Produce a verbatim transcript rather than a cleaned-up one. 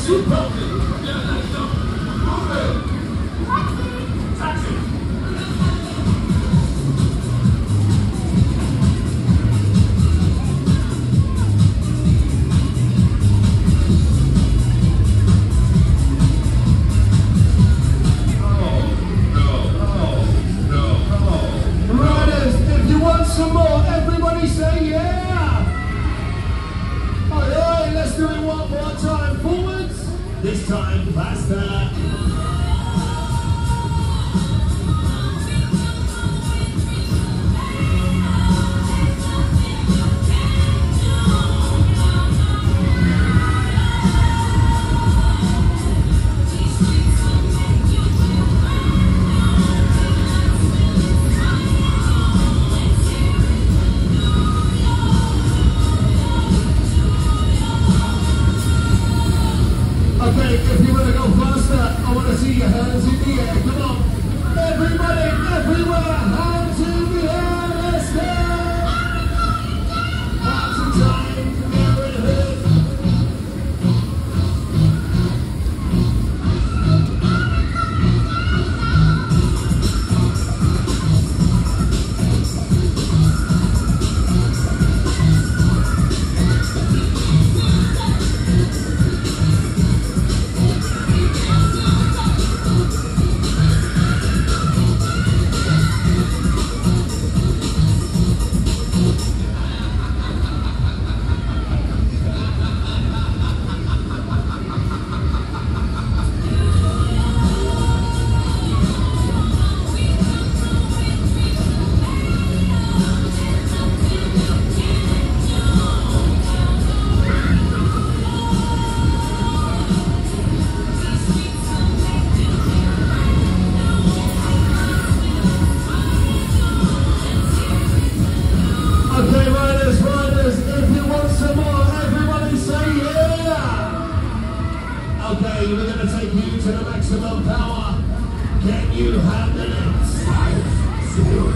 superbob. Taxi. Some more, everybody say yeah! Alright, let's do it one more time. Forwards, this time faster. Okay, if you want to go faster, I want to see your hands in the air. Come on. Everybody, everywhere, hands in the air. Let's go. Lots of time to get rid of it. Okay, riders, riders, if you want some more, everybody say yeah! Okay, we're going to take you to the maximum power. Can you handle it? Five, zero.